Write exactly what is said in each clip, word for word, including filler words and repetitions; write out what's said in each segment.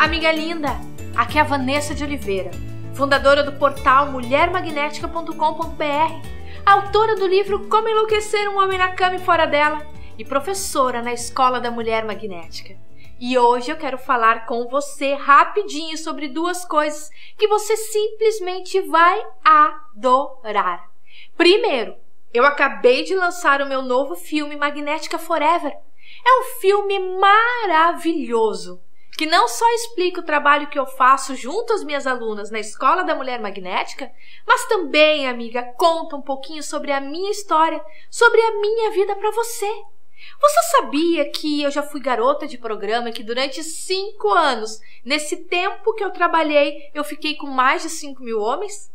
Amiga linda, aqui é a Vanessa de Oliveira, fundadora do portal mulher magnética ponto com ponto br, autora do livro Como Enlouquecer um Homem na Cama e Fora dela e professora na Escola da Mulher Magnética. E hoje eu quero falar com você rapidinho sobre duas coisas que você simplesmente vai adorar. Primeiro, eu acabei de lançar o meu novo filme Magnética Forever. É um filme maravilhoso, que não só explica o trabalho que eu faço junto às minhas alunas na Escola da Mulher Magnética, mas também, amiga, conta um pouquinho sobre a minha história, sobre a minha vida para você. Você sabia que eu já fui garota de programa e que durante cinco anos, nesse tempo que eu trabalhei, eu fiquei com mais de cinco mil homens?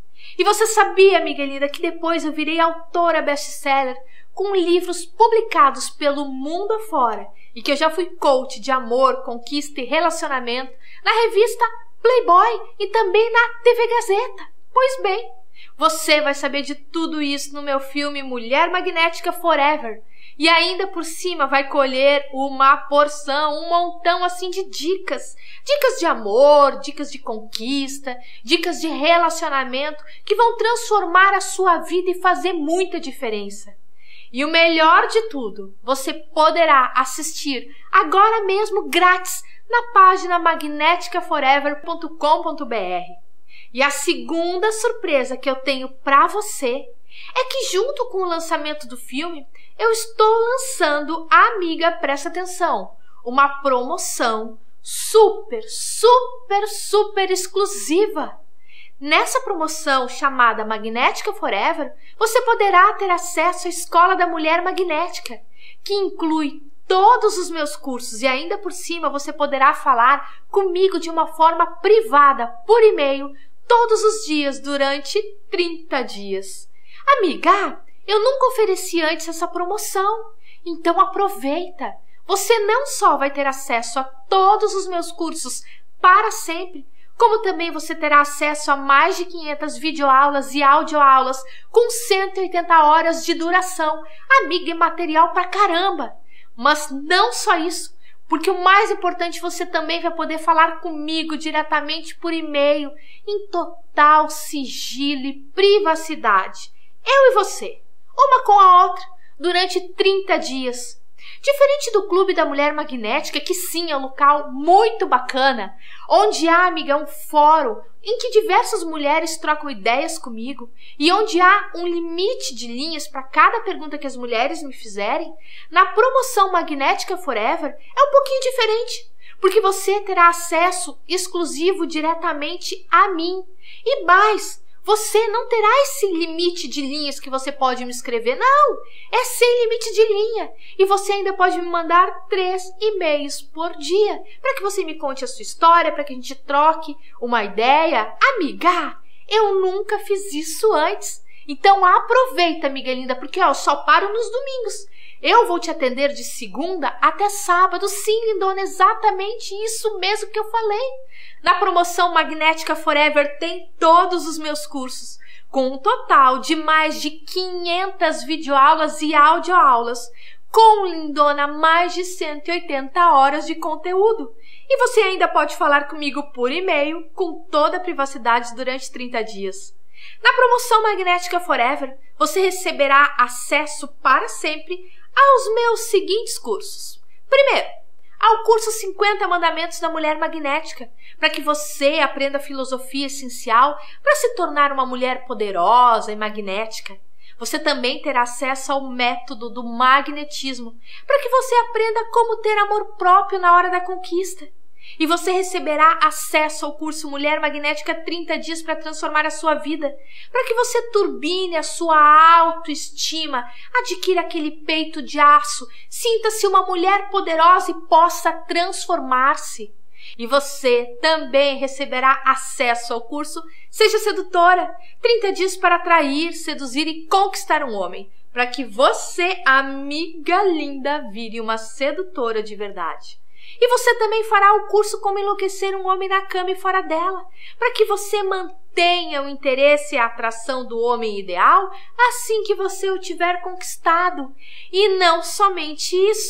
E você sabia, amiga linda, que depois eu virei autora best-seller com livros publicados pelo mundo afora e que eu já fui coach de amor, conquista e relacionamento na revista Playboy e também na T V Gazeta? Pois bem, você vai saber de tudo isso no meu filme Mulher Magnética Forever e ainda por cima vai colher uma porção, um montão assim de dicas. Dicas de amor, dicas de conquista, dicas de relacionamento que vão transformar a sua vida e fazer muita diferença. E o melhor de tudo, você poderá assistir agora mesmo grátis na página magnética forever ponto com ponto br. E a segunda surpresa que eu tenho para você é que junto com o lançamento do filme, eu estou lançando, amiga, presta atenção, uma promoção super, super, super exclusiva. Nessa promoção chamada Magnética Forever, você poderá ter acesso à Escola da Mulher Magnética, que inclui todos os meus cursos e ainda por cima você poderá falar comigo de uma forma privada, por e-mail, todos os dias durante trinta dias. Amiga, eu nunca ofereci antes essa promoção, então aproveita. Você não só vai ter acesso a todos os meus cursos para sempre, como também você terá acesso a mais de quinhentas videoaulas e audioaulas com cento e oitenta horas de duração. Amiga, é material pra caramba! Mas não só isso, porque o mais importante, você também vai poder falar comigo diretamente por e-mail, em total sigilo e privacidade. Eu e você, uma com a outra, durante trinta dias. Diferente do Clube da Mulher Magnética, que sim, é um local muito bacana, onde há, amiga, um fórum em que diversas mulheres trocam ideias comigo e onde há um limite de linhas para cada pergunta que as mulheres me fizerem, na promoção Magnética Forever é um pouquinho diferente, porque você terá acesso exclusivo diretamente a mim. E mais, você não terá esse limite de linhas que você pode me escrever. Não, é sem limite de linha. E você ainda pode me mandar três e-mails por dia, para que você me conte a sua história, para que a gente troque uma ideia. Amiga, eu nunca fiz isso antes. Então aproveita, amiga linda, porque ó, eu só paro nos domingos. Eu vou te atender de segunda até sábado. Sim, lindona, exatamente isso mesmo que eu falei. Na promoção Magnética Forever tem todos os meus cursos, com um total de mais de quinhentas videoaulas e audioaulas, com, lindona, mais de cento e oitenta horas de conteúdo. E você ainda pode falar comigo por e-mail, com toda a privacidade durante trinta dias. Na promoção Magnética Forever, você receberá acesso para sempre aos meus seguintes cursos. Primeiro, ao curso cinquenta Mandamentos da Mulher Magnética, para que você aprenda a filosofia essencial para se tornar uma mulher poderosa e magnética. Você também terá acesso ao método do magnetismo, para que você aprenda como ter amor próprio na hora da conquista. E você receberá acesso ao curso Mulher Magnética trinta dias para transformar a sua vida, para que você turbine a sua autoestima, adquira aquele peito de aço, sinta-se uma mulher poderosa e possa transformar-se. E você também receberá acesso ao curso Seja Sedutora, trinta dias para atrair, seduzir e conquistar um homem, para que você, amiga linda, vire uma sedutora de verdade. E você também fará o curso Como Enlouquecer um Homem na Cama e Fora dela, para que você mantenha o interesse e a atração do homem ideal assim que você o tiver conquistado. E não somente isso,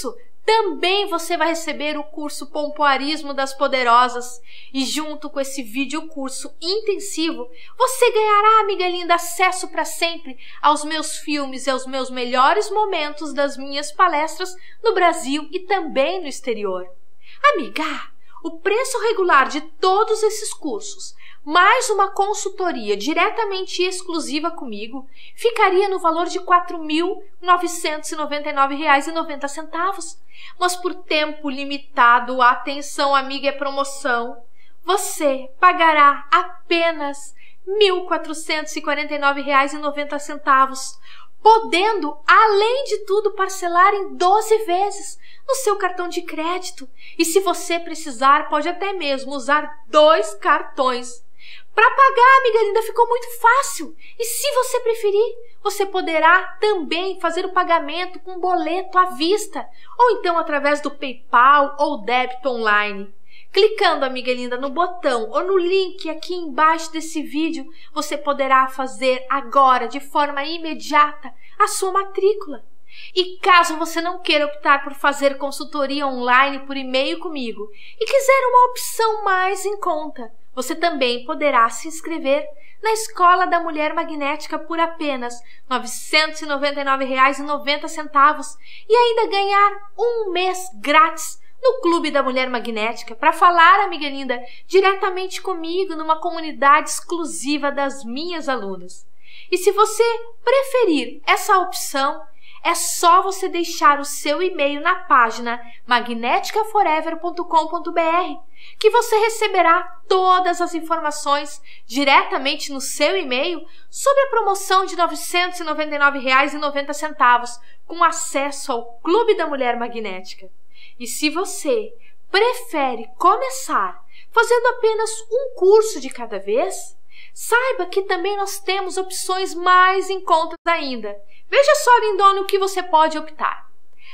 também você vai receber o curso Pompoarismo das Poderosas. E junto com esse vídeo curso intensivo, você ganhará, amiga linda, acesso para sempre aos meus filmes e aos meus melhores momentos das minhas palestras no Brasil e também no exterior. Amiga, o preço regular de todos esses cursos, mais uma consultoria diretamente exclusiva comigo, ficaria no valor de quatro mil novecentos e noventa e nove reais e noventa centavos. Mas por tempo limitado, atenção amiga, é promoção, você pagará apenas mil quatrocentos e quarenta e nove reais e noventa centavos, podendo, além de tudo, parcelar em doze vezes no seu cartão de crédito. E se você precisar, pode até mesmo usar dois cartões. Para pagar, amiga linda, ficou muito fácil. E se você preferir, você poderá também fazer o pagamento com boleto à vista, ou então através do PayPal ou débito online. Clicando, amiga linda, no botão ou no link aqui embaixo desse vídeo, você poderá fazer agora, de forma imediata, a sua matrícula. E caso você não queira optar por fazer consultoria online por e-mail comigo e quiser uma opção mais em conta, você também poderá se inscrever na Escola da Mulher Magnética por apenas novecentos e noventa e nove reais e noventa centavos e ainda ganhar um mês grátis no Clube da Mulher Magnética para falar, amiga linda, diretamente comigo numa comunidade exclusiva das minhas alunas. E se você preferir essa opção, é só você deixar o seu e-mail na página magnética forever ponto com ponto br, que você receberá todas as informações diretamente no seu e-mail sobre a promoção de novecentos e noventa e nove reais e noventa centavos com acesso ao Clube da Mulher Magnética. E se você prefere começar fazendo apenas um curso de cada vez, saiba que também nós temos opções mais em conta ainda. Veja só, lindona, o que você pode optar.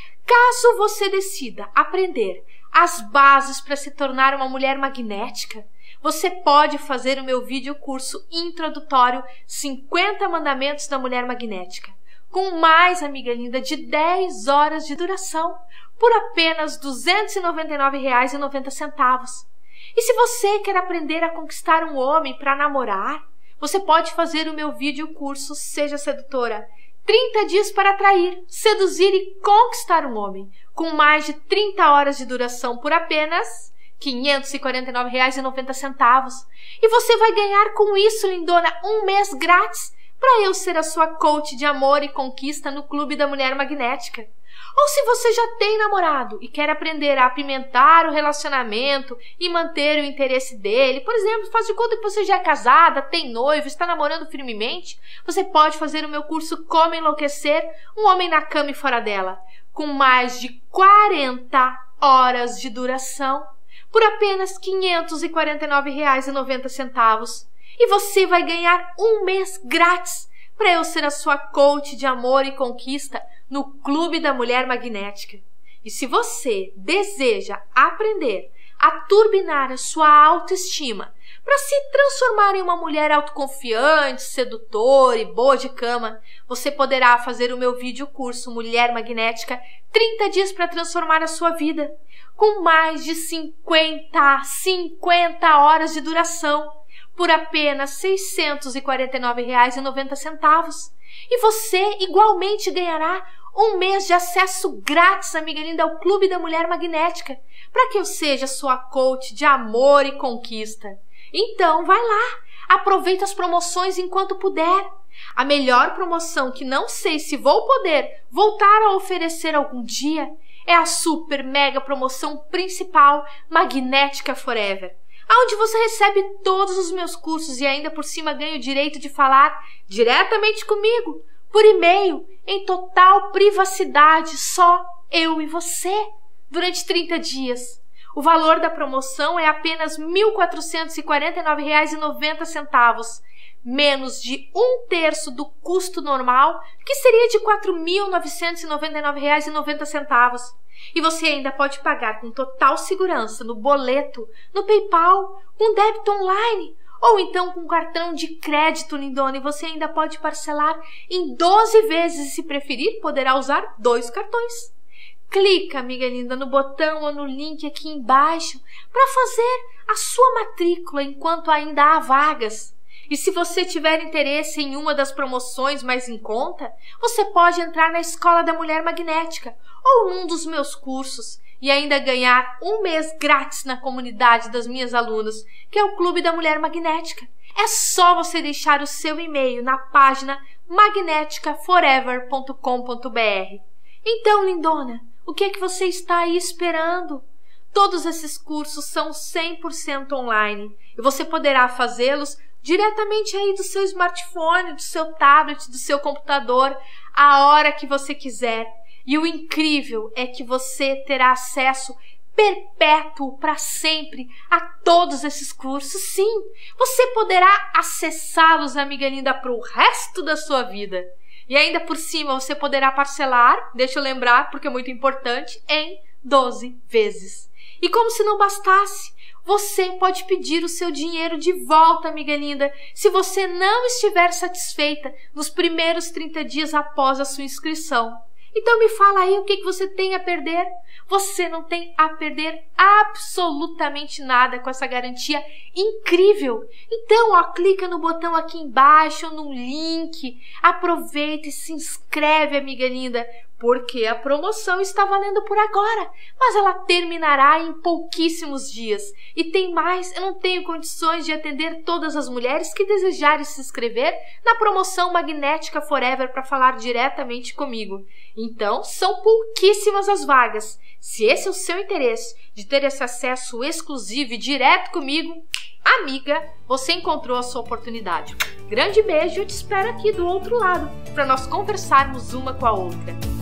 Caso você decida aprender as bases para se tornar uma mulher magnética, você pode fazer o meu vídeo curso introdutório cinquenta Mandamentos da Mulher Magnética, com mais, amiga linda, de dez horas de duração, por apenas duzentos e noventa e nove reais e noventa centavos. E se você quer aprender a conquistar um homem para namorar, você pode fazer o meu vídeo curso Seja Sedutora, trinta dias para atrair, seduzir e conquistar um homem, com mais de trinta horas de duração por apenas quinhentos e quarenta e nove reais e noventa centavos. E você vai ganhar com isso, lindona, um mês grátis para eu ser a sua coach de amor e conquista no Clube da Mulher Magnética. Ou se você já tem namorado e quer aprender a apimentar o relacionamento e manter o interesse dele, por exemplo, faz de conta que você já é casada, tem noivo, está namorando firmemente, você pode fazer o meu curso Como Enlouquecer um Homem na Cama e Fora dela, com mais de quarenta horas de duração, por apenas quinhentos e quarenta e nove reais e noventa centavos. E você vai ganhar um mês grátis para eu ser a sua coach de amor e conquista no Clube da Mulher Magnética. E se você deseja aprender a turbinar a sua autoestima para se transformar em uma mulher autoconfiante, sedutora e boa de cama, você poderá fazer o meu vídeo curso Mulher Magnética trinta dias para transformar a sua vida, com mais de cinquenta, cinquenta horas de duração, por apenas seiscentos e quarenta e nove reais e noventa centavos. E você igualmente ganhará um mês de acesso grátis, amiga linda, ao Clube da Mulher Magnética, para que eu seja sua coach de amor e conquista. Então, vai lá, aproveita as promoções enquanto puder. A melhor promoção que não sei se vou poder voltar a oferecer algum dia é a super mega promoção principal Magnética Forever, onde você recebe todos os meus cursos e ainda por cima ganha o direito de falar diretamente comigo, por e-mail, em total privacidade, só eu e você, durante trinta dias. O valor da promoção é apenas mil quatrocentos e quarenta e nove reais e noventa centavos, menos de um terço do custo normal, que seria de quatro mil novecentos e noventa e nove reais e noventa centavos. E você ainda pode pagar com total segurança no boleto, no PayPal, com débito online, ou então com cartão de crédito, lindona, e você ainda pode parcelar em doze vezes e, se preferir, poderá usar dois cartões. clica, amiga linda, no botão ou no link aqui embaixo para fazer a sua matrícula enquanto ainda há vagas. E se você tiver interesse em uma das promoções mais em conta, você pode entrar na Escola da Mulher Magnética ou num dos meus cursos e ainda ganhar um mês grátis na comunidade das minhas alunas, que é o Clube da Mulher Magnética. É só você deixar o seu e-mail na página magnética forever ponto com ponto br. Então, lindona, o que é que você está aí esperando? Todos esses cursos são cem por cento online e você poderá fazê-los diretamente aí do seu smartphone, do seu tablet, do seu computador, a hora que você quiser. E o incrível é que você terá acesso perpétuo para sempre a todos esses cursos. Sim, você poderá acessá-los, amiga linda, para o resto da sua vida. E ainda por cima você poderá parcelar, deixa eu lembrar, porque é muito importante, em doze vezes. E como se não bastasse, você pode pedir o seu dinheiro de volta, amiga linda, se você não estiver satisfeita nos primeiros trinta dias após a sua inscrição. Então me fala aí o que você tem a perder. Você não tem a perder absolutamente nada com essa garantia incrível. Então, ó, clica no botão aqui embaixo, no link, aproveita e se inscreve, amiga linda, porque a promoção está valendo por agora, mas ela terminará em pouquíssimos dias. E tem mais, eu não tenho condições de atender todas as mulheres que desejarem se inscrever na promoção Magnética Forever para falar diretamente comigo. Então, são pouquíssimas as vagas. Se esse é o seu interesse de ter esse acesso exclusivo e direto comigo, amiga, você encontrou a sua oportunidade. Grande beijo, eu te espero aqui do outro lado para nós conversarmos uma com a outra.